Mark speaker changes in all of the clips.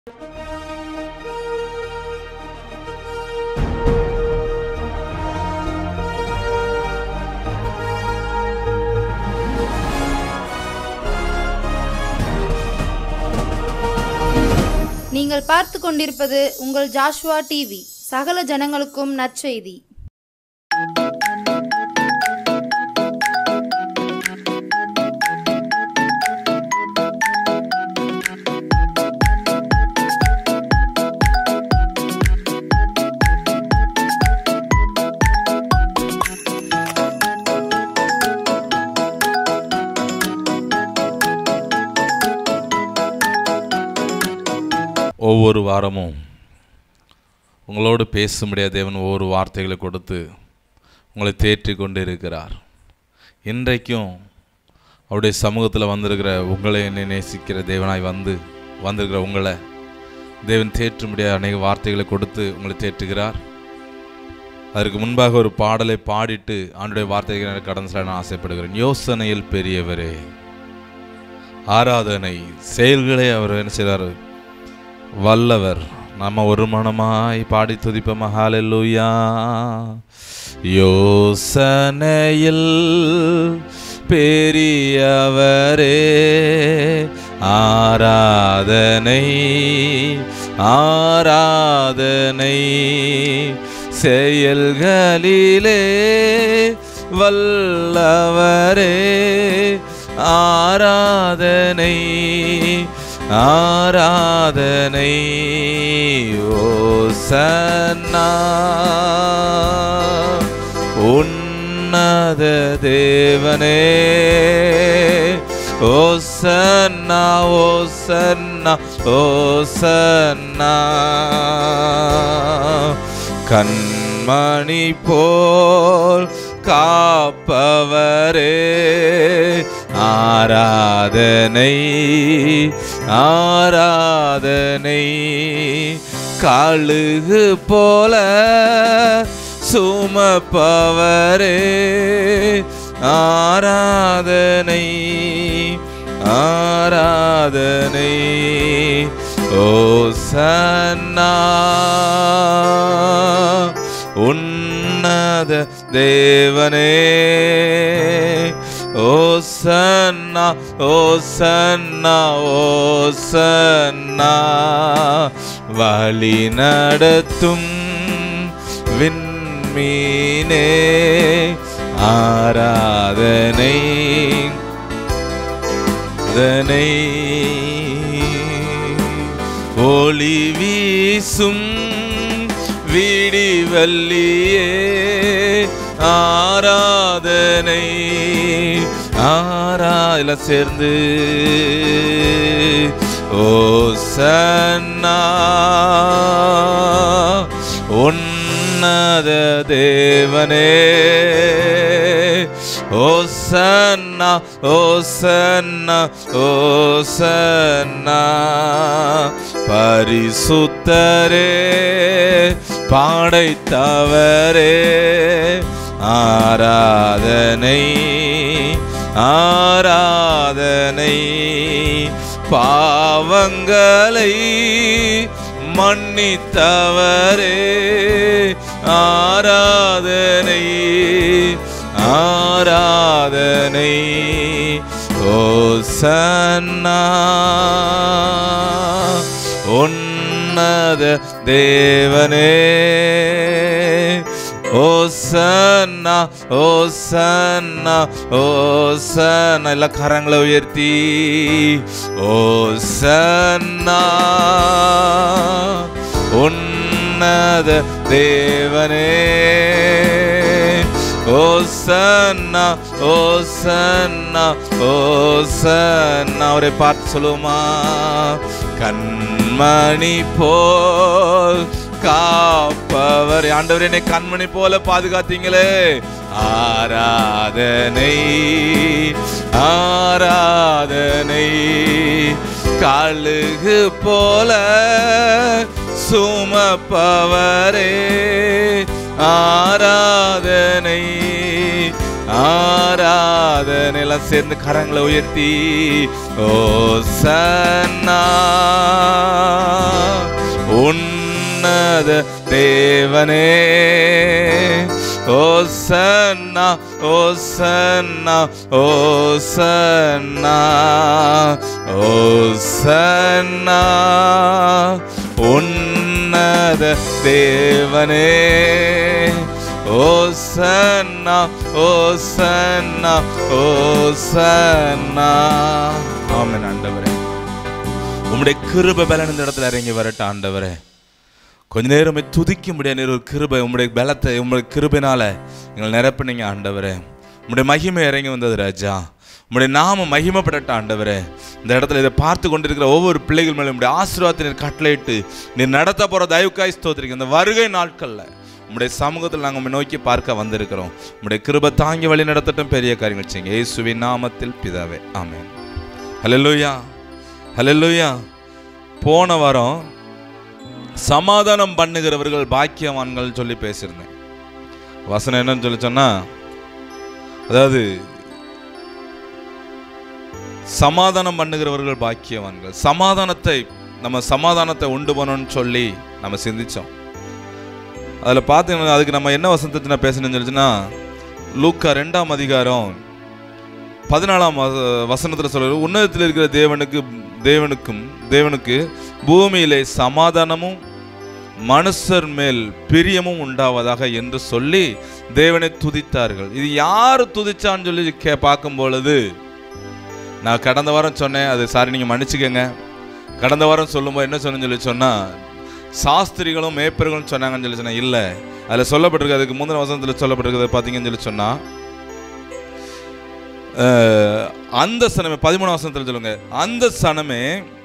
Speaker 1: நீங்கள் பார்த்து கொண்டிருப்பது உங்கள் ஜாஷ்வா டிவி. சகல ஜனங்களுக்கும் நற்செய்தி.
Speaker 2: ஒவ்வொரு வாரமும் உங்களோடு பேச முடியாத தேவன் ஒவ்வொரு வார்த்தைகளை கொடுத்து உங்களை தேற்றி கொண்டு இருக்கிறார். இன்றைக்கும் அவருடைய சமூகத்தில் வந்திருக்கிற உங்களை என்னை நேசிக்கிற தேவனாய் வந்திருக்கிற உங்களை தேவன் தேற்ற முடியாத அநேக வார்த்தைகளை கொடுத்து உங்களை தேற்றுகிறார். அதற்கு முன்பாக ஒரு பாடலை பாடிட்டு ஆண்டுடைய வார்த்தைகளை கடந்து செல்ல நான் ஆசைப்படுகிறேன். யோசனையில் பெரியவரே, ஆராதனை செயல்களை அவர் என்ன செய்கிறார்? வல்லவர். நம்ம ஒரு மனமாய் பாடி துதிப்போம். ஹல்லேலூயா. யோசனையில் பெரியவரே, ஆராதனை ஆராதனை செயல்களிலே வல்லவரே, ஆராதனை ஆராதனை. ஓசன்னா உன்னத தேவனே, ஓசன்னா ஓசன்னா ஓசன்னா. கண்மணி போல் காப்பவரே, ஆராதனை ஆராதனை. கழுகு போல சுமப்பவரே, ஆராதனை ஆராதனை. ஓசன்னா உன்னத தேவனே, ஓசன்னா ஓசன்னா ஓசன்னா. வழி நடத்தும் விண்மீனே, ஆராதனை அதனை. ஒளி வீசும் விடிவல்லியே, ஆராதனை எல்லாம் சேர்ந்து. ஓசன்னா உன்னத தேவனே, ஓசன்னா ஓசன்னா ஓசன்னா. பரிசுத்தரே, படைத்தவரே, ஆராதனை ஆராதனை. பாவங்களை மன்னித்தவரே, ஆராதனை ஆராதனை. ஓசன்னா உன்னத தேவனே, ஓசன்னா ஓசன்னா ஓசன்னா. எல்லா கரங்களை உயர்த்தி ஓசன்னா உன்னத தேவனே, ஓசன்னா ஓசன்னா ஓசன்னா. அவரை பார்த்து சொல்லுமா? கண்மணி போல் காப்பவர். ஆண்டவர் என்னை கண்மணி போல பாதுகாத்தீங்களே, ஆராதனை ஆராதனை. கழுகு போல சுமப்பவரே, ஆராதனை ஆராதனை. எல்லாம் சேர்ந்து கரங்களை உயர்த்தி ஓசன்னா உன்னத தேவனே, ஓசன்னா ஓசன்னா ஓசன்னா ஓசன்னா உன்னத தேவனே, ஓசன்னா ஓசன்னா ஓசன்னா. ஆமென். ஆண்டவரே, உம்முடைய கிருபை பலன் இந்த இடத்துல இறங்கி வரட்டும். ஆண்டவரே, கொஞ்ச நேரமே துதிக்க முடியாது ஒரு கிருபை, உம்முடைய பலத்தை உம்முடைய கிருபைனால எங்களை நிரப்புனீங்க. ஆண்டவரே, உம்முடைய மகிமை இறங்கி வந்தது ராஜா. உம்முடைய நாம மகிமைப்படட்டும். ஆண்டவரே, இந்த இடத்துல இதை பார்த்து கொண்டிருக்கிற ஒவ்வொரு பிள்ளைகள் மேலும் உம்முடைய ஆசீர்வாதத்தை நீர் கட்டளையிட்டு நீர் நடத்த போகிற தயவுக்காய் ஸ்தோத்திரிக்க. இந்த வருகை நாட்களில் உம்முடைய சமூகத்தில் நாங்கள் உம்மை நோக்கி பார்க்க வந்திருக்கிறோம். உம்முடைய கிருபை தாங்கி வழி நடத்தட்டும். பெரிய காரியங்கள் செய்யுங்க இயேசுவின் நாமத்தில் பிதாவே, ஆமென். ஹல்லேலூயா, ஹல்லேலூயா. போன வாரம் சமாதானம் பண்ணுகிறவர்கள் பாக்கியவான்கள் சொல்லி பேசியிருந்தேன். வசனம் என்னன்னு சொல்லி சொன்னா, அதாவது சமாதானம் பண்ணுகிறவர்கள் பாக்கியவான்கள். சமாதானத்தை உண்டு பண்ணணும்னு சொல்லி நம்ம சிந்திச்சோம். அதில் பார்த்தீங்கன்னா அதுக்கு நம்ம என்ன வசனத்தை நான் பேசணும்னு சொல்லிச்சுன்னா, லூக்கா 2ஆம் அதிகாரம் 14ஆம் வசனத்தில் சொல்ற, உன்னதத்தில் இருக்கிற தேவனுக்கு பூமியிலே சமாதானமும் மனுஷர் மேல் பிரியமும் உண்டாவதாக என்று சொல்லி தேவனை துதித்தார்கள். இது யார் துதிச்சான்னு சொல்லி பார்க்கும் பொழுது, நான் கடந்த வாரம் சொன்னேன், அது சாரி நீங்கள் மன்னிச்சுக்கங்க. கடந்த வாரம் சொல்லும்போது என்ன சொன்னேன்னு சொன்னால், சாஸ்திரிகளும் மேய்ப்பர்களும் சொன்னாங்கன்னு சொல்லி சொன்னேன். இல்லை, அதில் சொல்லப்பட்டிருக்கு, அதுக்கு முந்தின வசனத்தில் சொல்லப்பட்டிருக்கிறது பார்த்தீங்கன்னு சொல்லி சொன்னால், அந்த சனமே 13 வசனத்தில் சொல்லுங்க, அந்த சனமே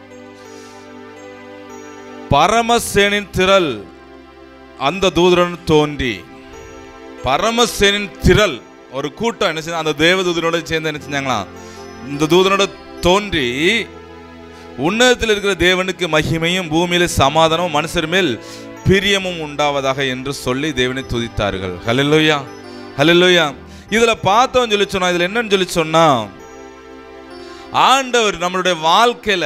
Speaker 2: பரமசேனின் திரள் அந்த தூதரன் தோன்றி, பரமசேனின் திரள் ஒரு கூட்டம் என்ன செஞ்சா, அந்த தேவதூதனோட சேர்ந்து என்ன செஞ்சாங்களா, இந்த தூதனோட தோன்றி உன்னதத்தில் இருக்கிற தேவனுக்கு மகிமையும் பூமியில சமாதானமும் மனுஷர் மேல் பிரியமும் உண்டாவதாக என்று சொல்லி தேவனை துதித்தார்கள். ஹல்லேலூயா, ஹல்லேலூயா. இதுல பார்த்தோம் சொல்லி சொன்னா, இதுல என்னன்னு சொல்லி சொன்னா, ஆண்டவர் நம்மளுடைய வாழ்க்கையில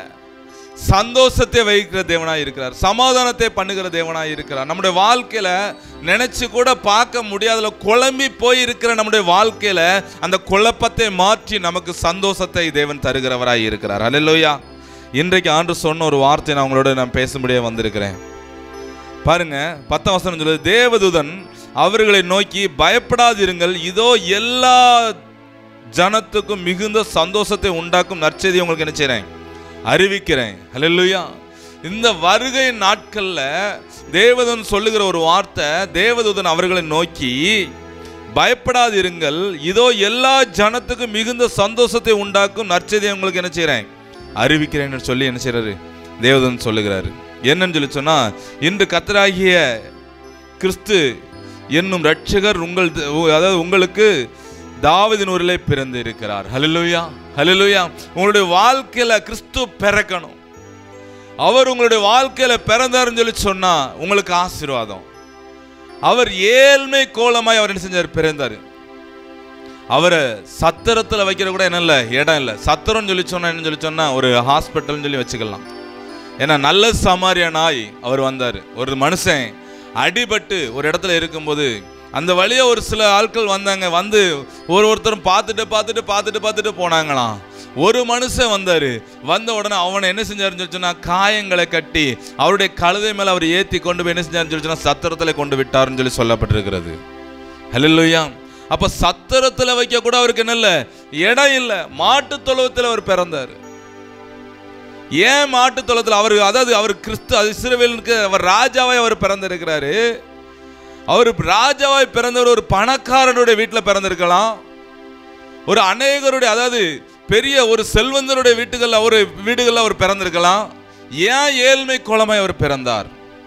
Speaker 2: சந்தோஷத்தை வைக்கிற தேவனாய் இருக்கிறார், சமாதானத்தை பண்ணுகிற தேவனாய் இருக்கிறார். நம்முடைய வாழ்க்கையில நினைச்சு கூட பார்க்க முடியாத குழம்பி போய் இருக்கிற நம்முடைய வாழ்க்கையில அந்த குழப்பத்தை மாற்றி நமக்கு சந்தோஷத்தை தேவன் தருகிறவராய் இருக்கிறார். ஹல்லேலூயா. இன்றைக்கு ஆண்டவர் சொன்ன ஒரு வார்த்தை நான் உங்களோட பேசும்படியே வந்திருக்கிறேன். பாருங்க, 10ஆம் வசனம் சொல்லுது, தேவதூதன் அவர்களை நோக்கி பயப்படாதிருங்கள், இதோ எல்லா ஜனத்துக்கும் மிகுந்த சந்தோஷத்தை உண்டாக்கும் நற்செய்தி உங்களுக்கு என்ன செய்றேன், அறிவிக்கிறேன். ஹல்லேலூயா. இந்த வருகை நாட்கள்ல தேவதூதன் சொல்லுகிற ஒரு வார்த்தை, தேவதூதன் அவர்களை நோக்கி பயப்படாதிருங்கள், இதோ எல்லா ஜனத்துக்கும் மிகுந்த சந்தோஷத்தை உண்டாக்கும் நற்செய்தியை உங்களுக்கு என்ன செய்றேன், அறிவிக்கிறேன்னு சொல்லி என்ன செய்யறாரு, தேவதூதன் சொல்லுகிறாரு. என்னன்னு சொல்லி சொன்னா, இன்று கர்த்தராகிய கிறிஸ்து என்னும் இரட்சகர் உங்களுக்கு தாவீதின் ஊரிலே பிறந்து இருக்கிறார். ஹல்லேலூயா, ஹல்லேலூயா. உங்களுடைய வாழ்க்கையில கிறிஸ்து பிறக்கணும். அவர் உங்களுடைய வாழ்க்கையில பிறந்தாருன்னு சொல்லி சொன்னா உங்களுக்கு ஆசீர்வாதம். அவர் ஏழ்மை கோலமாய் அவர் என்ன செஞ்சார், பிறந்தாரு. அவரை சத்திரத்தில் வைக்கிற கூட என்ன இல்லை, இடம் இல்லை. சத்திரம்னு சொல்லி சொன்னா என்ன சொல்லி சொன்னா, ஒரு ஹாஸ்பிட்டல்னு சொல்லி வச்சுக்கலாம். ஏன்னா நல்ல சமாரியனாய் அவர் வந்தார். ஒரு மனுஷன் அடிபட்டு ஒரு இடத்துல இருக்கும்போது அந்த வழியா ஒரு சில ஆட்கள் வந்தாங்க, வந்து ஒருத்தரும் பார்த்துட்டு போனாங்களாம். ஒரு மனுஷன் வந்தாரு, வந்த உடனே அவனை என்ன செஞ்சாருன்னு சொல்லி சொன்னா, காயங்களை கட்டி அவருடைய கழுதை மேல அவர் ஏற்றி கொண்டு போய் என்ன செஞ்சாருன்னு சொல்லி சொன்னா, சத்திரத்தில் கொண்டு விட்டாருன்னு சொல்லி சொல்லப்பட்டிருக்கிறது. ஹல்லேலூயா. அப்ப சத்திரத்தில் வைக்க கூட அவருக்கு என்ன இல்லை, இடம் இல்லை. மாட்டு தொழுவத்தில் அவர் பிறந்தார். ஏன் மாட்டு தொழுவத்தில்? அவர் கிறிஸ்து, அது இஸ்ரவேலுக்கு அவர் ராஜாவாய் அவர் பிறந்திருக்கிறாரு. அவர் ராஜாவாய் பிறந்தவர் ஒரு பணக்காரனுடைய வீட்டில் பிறந்திருக்கலாம், ஒரு அநேகருடைய, அதாவது பெரிய ஒரு செல்வந்தருடைய வீடுகளில் அவர் பிறந்திருக்கலாம். ஏன் ஏழ்மை கோலமாய் அவர் பிறந்தார்?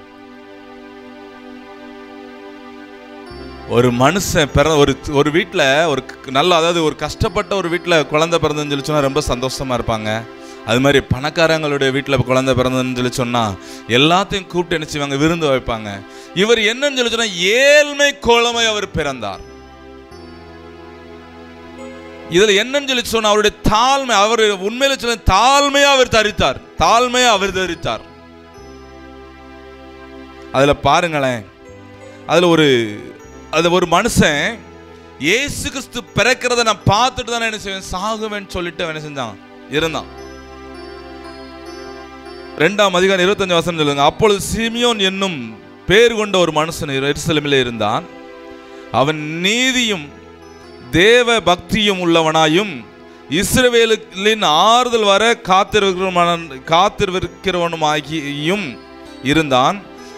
Speaker 2: ஒரு மனுஷன் ஒரு வீட்டில் ஒரு நல்ல, அதாவது ஒரு கஷ்டப்பட்ட ஒரு வீட்டில் குழந்தை பிறந்ததுன்னு சொல்லி சொன்னால் ரொம்ப சந்தோஷமா இருப்பாங்க. அது மாதிரி பணக்காரங்களுடைய வீட்டில் குழந்தை பிறந்ததுன்னு சொல்லி சொன்னால் எல்லாத்தையும் கூப்பிட்டு என்ன செய்வாங்க, விருந்து வைப்பாங்க. இவர் என்னன்னு சொல்லி சொன்னால் ஏழ்மை கோலமாய் அவர் பிறந்தார். இதுல என்னன்னு சொல்லி சொன்ன அவருடைய தாழ்மை, அவர் உண்மையில சொல்ல தாழ்மையா அவர் தரித்தார், தாழ்மையா அவர் தரித்தார். அதுல பாருங்களேன், அதுல ஒரு மனுஷன் இயேசு கிறிஸ்து பிறக்கிறத நான் பார்த்துட்டு தானே என்ன செய்வேன், சாகுவேன்னு சொல்லிட்டு என்ன செஞ்சான், இருந்தான். 2ஆம் அதிகாரம் 25 வசனம் சொல்லுங்க. அப்பொழுது சிமியோன் என்னும் பேர் கொண்ட ஒரு மனுஷன் எருசலேமிலே இருந்தான். அவன் நீதியும் தேவ பக்தியும் உள்ளவனாயும் இஸ்ரவேலின் ஆறுதல் வர காத்திருக்கிறவனுமாகியும் இருந்தான்.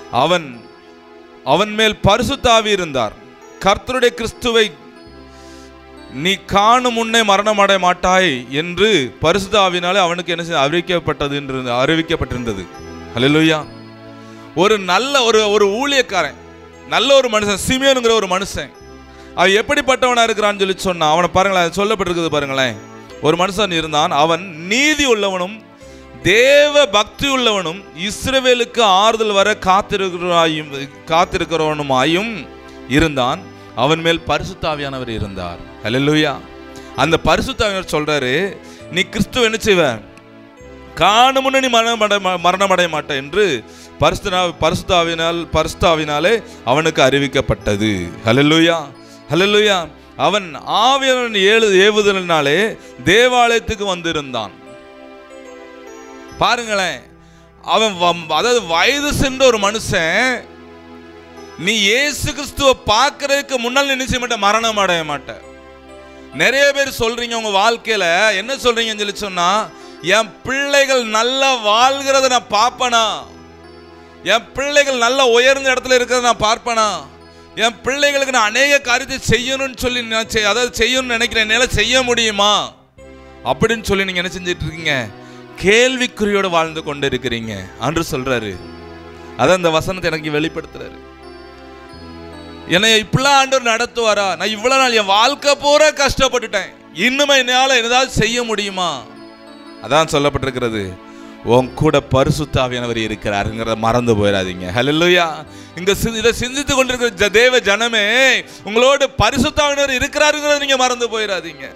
Speaker 2: அவன் மேல் பரிசுத்த ஆவி இருந்தார். கர்த்தருடைய கிறிஸ்துவை நீ காணும் முன்னே மரணம் அடைய மாட்டாய் என்று பரிசுத்த ஆவியினாலே அவனுக்கு என்ன செய்ய அறிவிக்கப்பட்டிருந்தது. ஹல்லேலூயா. ஒரு நல்ல ஒரு ஊழியக்காரன், நல்ல ஒரு மனுஷன், சிமியோனுங்கிற ஒரு மனுஷன், அவன் எப்படிப்பட்டவனா இருக்கிறான்னு சொல்லி சொன்னான். அவனை பாருங்களேன், சொல்லப்பட்டிருக்குது பாருங்களேன். ஒரு மனுஷன் இருந்தான், அவன் நீதி உள்ளவனும் தேவ பக்தி உள்ளவனும் இஸ்ரவேலுக்கு ஆறுதல் வர காத்திருக்கிறவனுமாயும் இருந்தான். அவன் மேல் பரிசுத்த ஆவியானவர் இருந்தார். ஹல்லேலூயா. அந்த பரிசுத்த ஆவியானவர் சொல்றாரு, நீ கிறிஸ்துவ என்ன செய்வ, காணும் முன்னே நீ மரணம் அடைய மாட்ட என்று பரிசுத்த ஆவியினாலே அவனுக்கு அறிவிக்கப்பட்டது. ஹல்லேலூயா, ஹல்லேலூயா. அவன் ஆவியானவரின் ஏவுதலினாலே தேவாலயத்துக்கு வந்திருந்தான். பாருங்களேன், அவன் அதாவது வயது சென்ற ஒரு மனுஷன், நீ இயேசு கிறிஸ்துவ பார்க்கறதுக்கு முன்னால் நினைச்ச மாட்ட, மரணம் அடைய மாட்ட. நிறைய பேர் சொல்றீங்க உங்க வாழ்க்கையில, என்ன சொல்றீங்கன்னு சொல்லி சொன்னா, என் பிள்ளைகள் நல்லா வாழ்கிறத நான் பார்ப்பனா, என் பிள்ளைகள் நல்ல உயர்ந்த இடத்துல இருக்கிறத நான் பார்ப்பனா, என் பிள்ளைகளுக்கு நான் அநேக காரியத்தை செய்யணும்னு சொல்லி அதாவது செய்யணும்னு நினைக்கிறேன், என்னால் செய்ய முடியுமா அப்படின்னு சொல்லி நீங்க என்ன செஞ்சிட்டு இருக்கீங்க, கேள்விக்குறியோடு வாழ்ந்து கொண்டு இருக்கிறீங்க என்று சொல்றாரு. அதான் இந்த வசனத்தை எனக்கு வெளிப்படுத்துறாரு. என்னை இப்படிலாம் ஆண்டவர் நடத்துவாரா, நான் இவ்வளவு நாள் என் வாழ்க்கை பூரா கஷ்டப்பட்டுட்டேன், இன்னுமே என்னால ஏதாவது செய்ய முடியுமா? அதான் சொல்லப்பட்டிருக்கிறது, உன் கூட பரிசுத்த ஆவியானவர் இருக்கிறாருங்கிறத மறந்து போயிடாதீங்க. ஹல்லேலூயா. இங்க இதை சிந்தித்து கொண்டிருக்கிற தேவ ஜனமே, உங்களோட பரிசுத்த ஆவியானவர் இருக்கிறாருங்கிறத நீங்க மறந்து போயிடாதீங்க.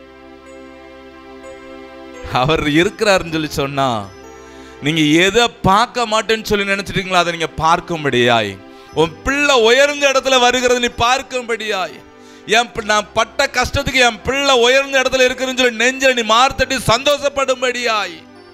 Speaker 2: அவர் இருக்கிறாருன்னு சொல்லி சொன்னா, நீங்க எதை பார்க்க மாட்டேன்னு சொல்லி நினைச்சிட்டீங்களோ அதை நீங்க பார்க்கும்படியாய், உன் பிள்ளை உயர்ந்த இடத்துல வருகிறது நீ பார்க்கும்படியாய், நான் பட்ட கஷ்டத்துக்கு என் பிள்ளை உயர்ந்த இடத்துல இருக்குன்னு சொல்லி நெஞ்சில நீ மார்த்தட்டி சந்தோஷப்படும்படியாய்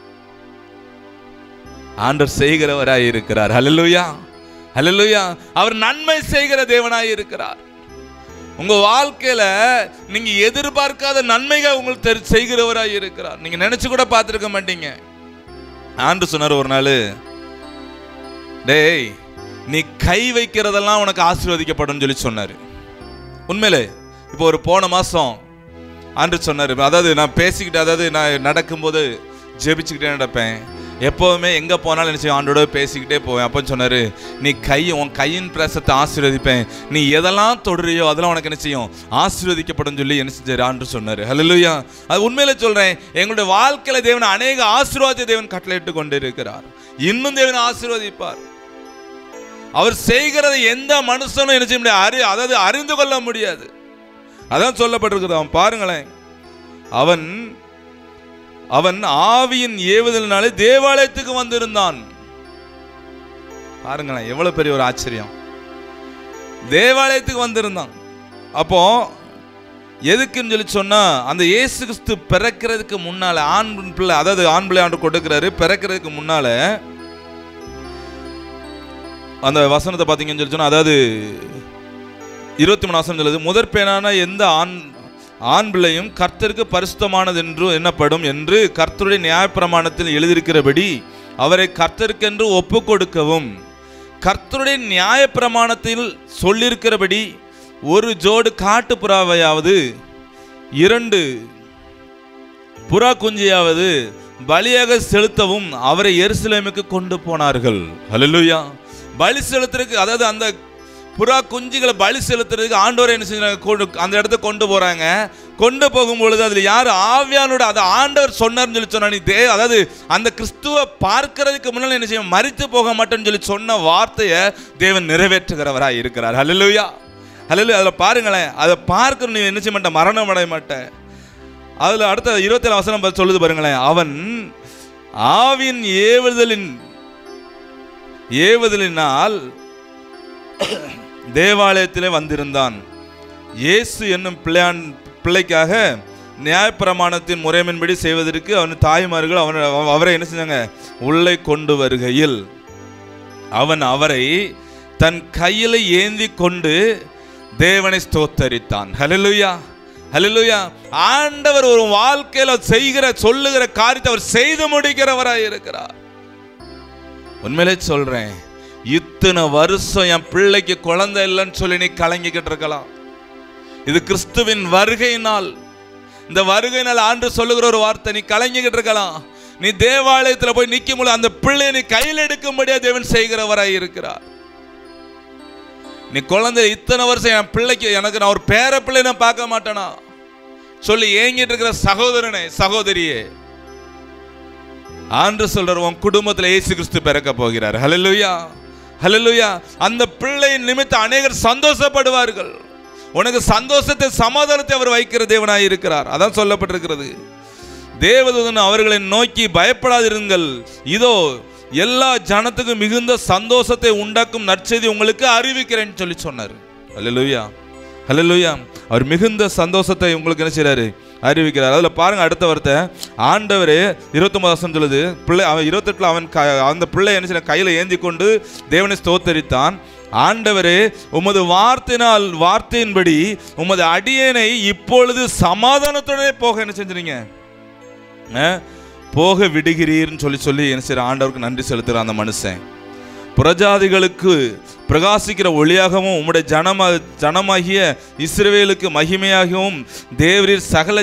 Speaker 2: ஆண்டவர் செய்கிறவராய் இருக்கிறார். ஹல்லேலூயா, ஹல்லேலூயா. அவர் நன்மை செய்கிற தேவனாய் இருக்கிறார். உங்க வாழ்க்கையில நீங்க எதிர்பார்க்காத நன்மைகள் உங்களுக்கு செய்கிறவராய் இருக்கிறார். நீங்க நினைச்சு கூட பார்த்திருக்க மாட்டீங்க. ஆண்டு சொன்னார் ஒரு நாள், டேய் நீ கை வைக்கிறதெல்லாம் உனக்கு ஆசீர்வதிக்கப்படும் சொல்லி சொன்னாரு. உண்மையிலே இப்போ ஒரு போன மாசம் ஆண்டு சொன்னாரு, அதாவது நான் பேசிக்கிட்டு, அதாவது நான் நடக்கும்போது ஜெபிச்சுக்கிட்டே நடப்பேன், எப்போவுமே எங்கே போனாலும் என்ன செய்யும், ஆண்டோட பேசிக்கிட்டே போவேன். அப்போன்னு சொன்னார், நீ உன் கையின் பிரசத்தை ஆசீர்வதிப்பேன், நீ எதெல்லாம் தொடுறியோ அதெல்லாம் உனக்கு என்ன செய்யும், ஆசீர்வதிக்கப்படும் சொல்லி என்ன செஞ்சார் ஆண்டு சொன்னார். ஹல்லேலூயா. அது உண்மையில சொல்கிறேன், எங்களுடைய வாழ்க்கையில் தேவன் அநேக ஆசீர்வாதத்தை தேவன் கட்டளையிட்டு கொண்டு இருக்கிறார். இன்னும் தேவன் ஆசீர்வதிப்பார். அவர் செய்கிறதை எந்த மனுஷனும் என்ன செய்ய முடியாது, அதாவது அறிந்து கொள்ள முடியாது. அதான் சொல்லப்பட்டிருக்குது. அவன் பாருங்களேன், அவன் ஆவியின் ஏவுதலினாலே தேவாலயத்துக்கு வந்திருந்தான். பாருங்களேன், எவ்வளவு பெரிய ஒரு ஆச்சரியம். தேவாலயத்துக்கு வந்திருந்தான். அப்போ எதுக்குன்னு சொல்லி சொன்னா, அந்த இயேசு கிறிஸ்து பிறக்கிறதுக்கு முன்னால, ஆண் பிள்ளை, அதாவது ஆண் பிள்ளை ஆண்டு கொடுக்கிறாரு, பிறக்கிறதுக்கு முன்னால அந்த வசனத்தை பார்த்தீங்கன்னு சொல்லி சொன்னா, அதாவது 23 வசனம் சொல்லுது, முதற் பேனான எந்த ஆண் பிள்ளையும் கர்த்தருக்கு பரிசுத்தமானது என்று எண்ணப்படும் என்று கர்த்தருடைய நியாயப்பிரமாணத்தில் எழுதியிருக்கிறபடி அவரை கர்த்தருக்கென்று ஒப்பு கொடுக்கவும், கர்த்தருடைய நியாயப்பிரமாணத்தில் சொல்லியிருக்கிறபடி ஒரு ஜோடு காட்டு புறாவையாவது 2 புறா குஞ்சியாவது பலியாக செலுத்தவும் அவரை எருசலேமுக்கு கொண்டு போனார்கள். ஹல்லேலூயா. பலி செலுத்துறதுக்கு, அதாவது அந்த புறா குஞ்சுகளை பலி செலுத்துறதுக்கு ஆண்டவரை என்ன செஞ்சாங்க, அந்த இடத்துக்கு கொண்டு போறாங்க. கொண்டு போகும்பொழுது அதுல யார், ஆவியானோட, அதை ஆண்டவர் சொன்னார்னு சொல்லி சொன்னா, நீ அதாவது அந்த கிறிஸ்துவ பார்க்கறதுக்கு முன்னால என்ன செய்ய, மரித்து போக மாட்டேன்னு சொல்லி சொன்ன வார்த்தையை தேவன் நிறைவேற்றுகிறவராய் இருக்கிறார். ஹல்லேலூயா, ஹல்லேலூயா. அதில் பாருங்களேன், அதை பார்க்கணும், நீ என்ன செய்ய மாட்டேன், மரணம் அடைய மாட்டேன். அதுல அடுத்த 27 வசனம் சொல்லுது பாருங்களேன். அவன் ஆவின் ஏவுதலினால் தேவாலயத்திலே வந்திருந்தான். இயேசு என்னும் பிள்ளைக்காக நியாயப்பிரமாணத்தின் முறைமையின்படி செய்வதற்கு அவன் தாய்மார்கள் அவரை என்ன செஞ்சாங்க? உள்ளே கொண்டு வருகையில் அவன் அவரை தன் கையில் ஏந்தி கொண்டு தேவனை ஸ்தோத்தரித்தான். ஹல்லேலூயா, ஹல்லேலூயா. ஆண்டவர் ஒரு வாழ்க்கையில சொல்லுகிற காரியத்தை அவர் செய்து முடிக்கிறவராய் இருக்கிறார். உண்மையிலே சொல்றேன், இத்தனை வருஷம் என் பிள்ளைக்கு குழந்தை இல்லைன்னு சொல்லி நீ கலங்கிக்கிட்டு இருக்கலாம். இது கிறிஸ்துவின் வருகையினால், இந்த வருகையினால் ஆண்டு சொல்லுகிற ஒரு வார்த்தை. நீ கலங்கிக்கிட்டு இருக்கலாம். நீ தேவாலயத்தில் போய் நிற்கும் போது அந்த பிள்ளையை நீ கையில் எடுக்கும்படியா தேவன் செய்கிறவராய் இருக்கிறார். நீ குழந்தை இத்தனை வருஷம் என் பிள்ளைக்கு நான் ஒரு பேர பிள்ளை நான் பார்க்க மாட்டேனா சொல்லி ஏங்கிட்டு இருக்கிற சகோதரனே, சகோதரியே, ஆண்டு சொல்ற உன் குடும்பத்தில் இயேசு கிறிஸ்து பிறக்க போகிறார். ஹல்லேலூயா, ஹல்லேலூயா. அந்த பிள்ளையின் நிமித்தம் அநேகர் சந்தோஷப்படுவார்கள். உனக்கு சந்தோஷத்தை சமாதானத்தை அவர் வைக்கிற தேவனாய் இருக்கிறார். அதான் சொல்லப்பட்டிருக்கிறது. தேவதூதன் அவர்களை நோக்கி பயப்படாதிருங்கள், இதோ எல்லா ஜனத்துக்கும் மிகுந்த சந்தோஷத்தை உண்டாக்கும் நற்செய்தி உங்களுக்கு அறிவிக்கிறேன்னு சொல்லி சொன்னார். ஹல்லேலூயா, ஹல்லேலூயா. அவர் மிகுந்த சந்தோஷத்தை உங்களுக்கு என்ன செய்றாரு? அறிவிக்கிறார். அதில் பாருங்க, அடுத்த வார்த்தை ஆண்டவர் 29 சொல்லுது. பிள்ளை அவன் 28 அவன் அந்த பிள்ளை என்ன செய்ய கையில் ஏந்தி கொண்டு தேவனை ஸ்தோத்தரித்தான். ஆண்டவரே, உமது வார்த்தையின்படி உமது அடியேனை இப்பொழுது சமாதானத்துடனே போக என்ன செஞ்சுறீங்க? போக விடுகிறீர்னு சொல்லி என்ன செய்யற? ஆண்டவருக்கு நன்றி செலுத்துகிற அந்த மனுஷன் புறஜாதிகளுக்கு பிரகாசிக்கிற ஒளியாகவும் உம்முடைய ஜனமாகிய இஸ்ரவேலுக்கு மகிமையாகவும் தேவரீர் சகல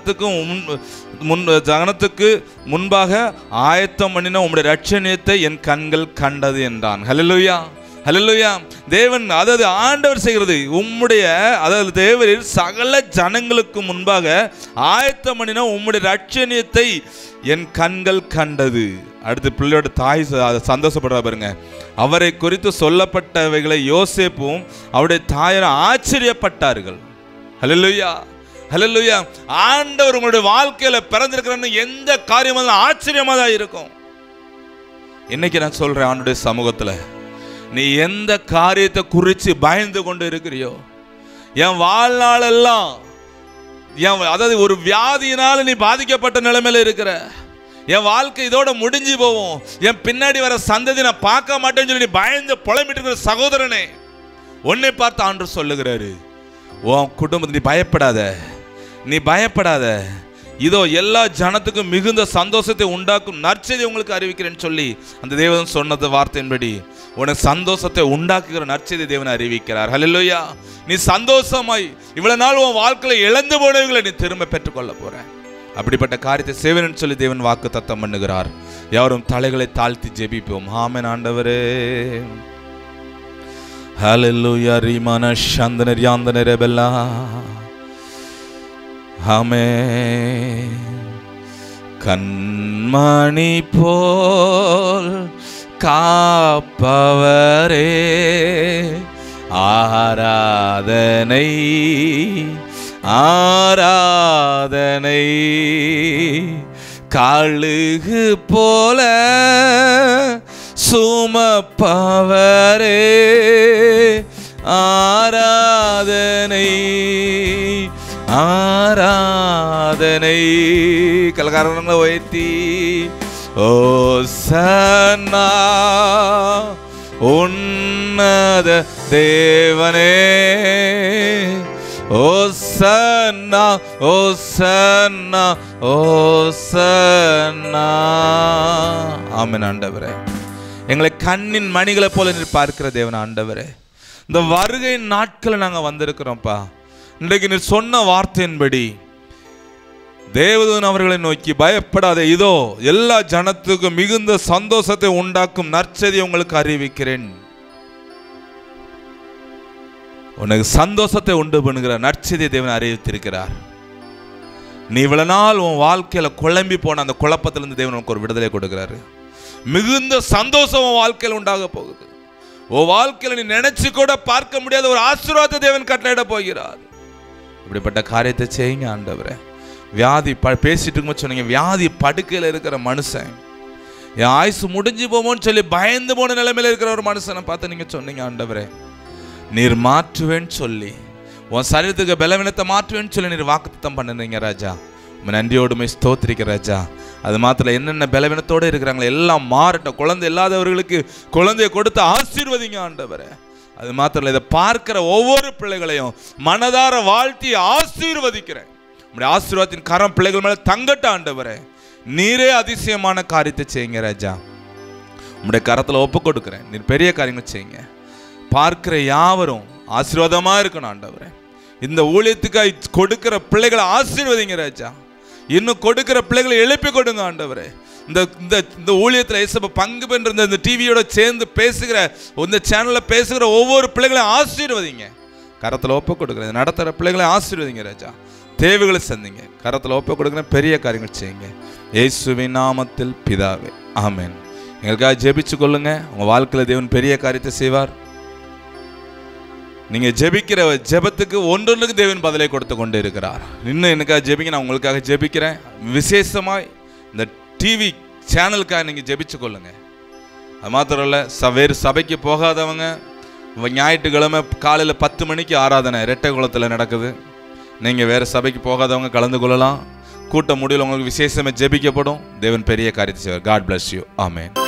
Speaker 2: ஜனத்துக்கு முன்பாக ஆயத்தம் பண்ணின உம்முடைய இரட்சணியத்தை என் கண்கள் கண்டது என்றான். ஹல்லேலூயா, ஹல்லேலூயா. தேவன், அதாவது ஆண்டவர் செய்கிறது அதாவது தேவரீர் சகல ஜனங்களுக்கு முன்பாக ஆயத்தம் பண்ணின உம்முடைய இரட்சணியத்தை என் கண்கள் கண்டது. அடுத்து பிள்ளையோட தாய் சந்தோஷப்படுறா பாருங்க. அவரை குறித்து சொல்லப்பட்டவைகளை யோசேப்பும் அவருடைய தாயார் ஆச்சரியப்பட்டார்கள். ஹல்லேலூயா, ஹல்லேலூயா. ஆண்டவர் உங்களுடைய வாழ்க்கையில பிறந்திருக்கிறன்னு எந்த காரியமும் ஆச்சரியமா தான் இருக்கும். இன்னைக்கு நான் சொல்றேன், ஆண்டுடைய சமூகத்துல நீ எந்த காரியத்தை குறித்து பயந்து கொண்டு இருக்கிறியோ, என் வாழ்நாளெல்லாம் அதாவது ஒரு வியாதியினால நீ பாதிக்கப்பட்ட நிலைமையில இருக்கிற, என் வாழ்க்கை இதோட முடிஞ்சு போவோம், என் பின்னாடி வர சந்ததி நான் பார்க்க மாட்டேன்னு சொல்லி நீ பயந்து புலம்பிட்டு இருக்கிற சகோதரனே, உன்னை பார்த்து ஆண்டவர் சொல்லுகிறாரு, உன் குடும்பத்தை நீ பயப்படாத, நீ பயப்படாத, இதோ எல்லா ஜனத்துக்கும் மிகுந்த சந்தோஷத்தை உண்டாக்கும் நற்செய்தி உங்களுக்கு அறிவிக்கிறேன்னு சொல்லி அந்த தேவன் சொன்னது வார்த்தையின்படி உனக்கு சந்தோஷத்தை உண்டாக்குகிற நற்செய்தி தேவன் அறிவிக்கிறார். ஹல்லேலூயா. நீ சந்தோஷமாய் இவ்வளவு நாள் உன் வாழ்க்கையில இழந்து போனவர்களை நீ திரும்ப பெற்றுக்கொள்ள போற. அப்படிப்பட்ட காரியத்தை செய்வேன்னு சொல்லி தேவன் வாக்கு தத்தம் பண்ணுகிறார். யாரும் தலைகளை தாழ்த்தி ஜெபிப்போம். ஆமென். ஆண்டவரே, ஹல்லேலூயா. ரீமான சந்தன யாந்தன ரெபெல்லா. ஆமென். கண்மணி போல் காப்பவரே, ஆராதனை ஆராதனை, கழுகு போல சுமப்பவரே, ஆராதனை ஆராதனை. கலகாரங்களை உயர்த்தி ஓசன்னா உன்னத தேவனே, ஓசன்னா ஓசன்னா ஓசன்னா. ஆமென். ஆண்டவரே, எங்களை கண்ணின் மணிகளை போல நீர் பார்க்கிற தேவன் ஆண்டவரே, இந்த வருகை நாட்களை நாங்கள் வந்திருக்கிறோம்ப்பா. இன்றைக்கு நீர் சொன்ன வார்த்தையின்படி தேவதூதன் அவர்களை நோக்கி பயப்படாதே, இதோ எல்லா ஜனத்துக்கும் மிகுந்த சந்தோஷத்தை உண்டாக்கும் நற்செய்தியை உங்களுக்கு அறிவிக்கிறேன். உனக்கு சந்தோஷத்தை உண்டு பண்ணுகிற நற்செய்தியை தேவன் அறிவித்திருக்கிறார். நீ இவ்வளவு நாள் உன் வாழ்க்கையில குழம்பி போன அந்த குழப்பத்திலிருந்து தேவன் உனக்கு ஒரு விடுதலை கொடுக்கிறாரு. மிகுந்த சந்தோஷம் உன் வாழ்க்கையில் உண்டாக போகுது. உன் வாழ்க்கையில நீ நினைச்சு கூட பார்க்க முடியாத ஒரு ஆசீர்வாதத்தை தேவன் கட்டளையிட போகிறார். இப்படிப்பட்ட காரியத்தை செய்யுங்க ஆண்டவரே. வியாதி பேசிட்டு இருக்கும்போது சொன்னீங்க, வியாதி படுக்கையில் இருக்கிற மனுஷன், என் ஆயுசு முடிஞ்சு போமோன்னு சொல்லி பயந்து போன நிலைமையில இருக்கிற ஒரு மனுஷனை பார்த்து நீங்கள் சொன்னீங்க, ஆண்டவரே நீர் மாற்றுவேன்னு சொல்லி, உன் சரீரத்துக்கு பலவீனத்தை மாற்றுவேன்னு சொல்லி நீர் வாக்குத்தத்தம் பண்ணுறீங்க ராஜா. நன்றியோடுமை ஸ்தோத்திரிக்க ராஜா. அது மாத்திரம் என்னென்ன பலவீனத்தோடு இருக்கிறாங்களோ எல்லாம் மாறட்டும். குழந்தை இல்லாதவர்களுக்கு குழந்தையை கொடுத்து ஆசீர்வதிங்க ஆண்டவரே. அது மாத்திரம் இதை பார்க்கிற ஒவ்வொரு பிள்ளைகளையும் மனதார வாழ்த்தி ஆசீர்வதிக்கிறேன். உங்களுடைய ஆசீர்வாதத்தின் கரம் பிள்ளைகள் மேலே தங்கட்ட ஆண்டவரே. நீரே அதிசயமான காரியத்தை செய்யுங்க ராஜா. உங்களுடைய கரத்தில் ஒப்பு கொடுக்குறேன். நீர் பெரிய காரியங்கள் செய்யுங்க. பார்க்கிற யாவரும் ஆசீர்வாதமாக இருக்கணும் ஆண்டவரே. இந்த ஊழியத்துக்காய் கொடுக்கிற பிள்ளைகளை ஆசீர்வதிங்க ராஜா. இன்னும் கொடுக்கிற பிள்ளைகளை எழுப்பி கொடுங்க ஆண்டவரே. இந்த ஊழியத்தில் இயேசுவை பங்கு பெற்ற இந்த டிவியோட சேர்ந்து பேசுகிற, இந்த சேனலில் பேசுகிற ஒவ்வொரு பிள்ளைகளையும் ஆசீர்வதிங்க. கரத்தில் ஒப்பு கொடுக்குறேன். நடத்துகிற பிள்ளைகளை ஆசீர்வதிங்க ராஜா. தேவைகளை சந்திங்க. கரத்தில் ஒப்பு கொடுக்குறேன். பெரிய காரியங்கள் செய்யுங்க இயேசுவின் நாமத்தில் பிதாவே, ஆமென். எங்களுக்காக ஜெபிச்சு கொள்ளுங்க. உங்கள் வாழ்க்கையில் தேவன் பெரிய காரியத்தை செய்வார். நீங்கள் ஜெபிக்கிற ஜெபத்துக்கு ஒன்றொன்றுக்கு தேவன் பதிலை கொடுத்து கொண்டு இருக்கிறார். இன்னும் எனக்காக ஜெபிங்க, நான் உங்களுக்காக ஜெபிக்கிறேன். விசேஷமாக இந்த டிவி சேனலுக்காக நீங்கள் ஜெபிச்சு கொள்ளுங்க. அது மாத்திரம் இல்லை, வேறு சபைக்கு போகாதவங்க, ஞாயிற்றுக்கிழமை காலையில் 10 மணிக்கு ஆராதனை ரெட்டைக்குளத்தில் நடக்குது. நீங்கள் வேறு சபைக்கு போகாதவங்க கலந்து கொள்ளலாம். கூட்டம் முடியல உங்களுக்கு விசேஷமாக ஜெபிக்கப்படும். தேவன் பெரிய காரியத்தை செய்வார். God bless you. ஆமென்.